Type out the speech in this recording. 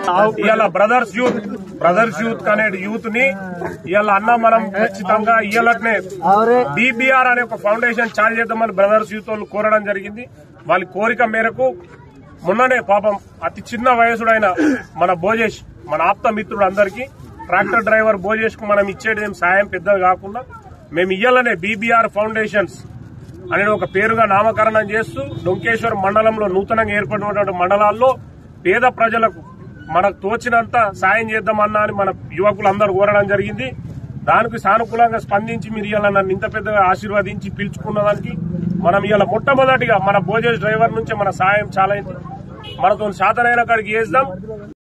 ఇవాళ brothers youth అనే youth ని ఇవాళ అన్న మనం ఖచ్చితంగా ఇవాళనే బీబీఆర్ అనే ఒక ఫౌండేషన్ చార్జ్ చేద్దామని బ్రదర్స్ యూత్ వాళ్ళు కోరడం జరిగింది. వాళ్ళ కోరిక మేరకు మొన్ననే పాపం అతి చిన్న వయసుడైన మన భోజేష్, మన ఆప్త మిత్రుడు, అందరికీ ట్రాక్టర్ డ్రైవర్ భోజేష్ కు మనం ఇచ్చేది సాయం పెద్దది కాకుండా మేము ఇయ్యాలనే బీబీఆర్ ఫౌండేషన్స్ అనే ఒక పేరుగా నామకరణం చేస్తూ డొంకేశ్వర్ మండలంలో నూతనంగా ఏర్పడినటువంటి మండలాల్లో పేద ప్రజలకు మనకు తోచినంత సాయం చేద్దామన్నా అని మన యువకులందరూ కోరడం జరిగింది. దానికి సానుకూలంగా స్పందించి మీరు ఇవాళ నన్ను ఇంత పెద్దగా ఆశీర్వదించి పిలుచుకున్న దానికి మనం ఇవాళ మొట్టమొదటిగా మన భోజేష్ డ్రైవర్ నుంచే మన సాయం చాలా మనతో శాతనైన కాడికి చేద్దాం.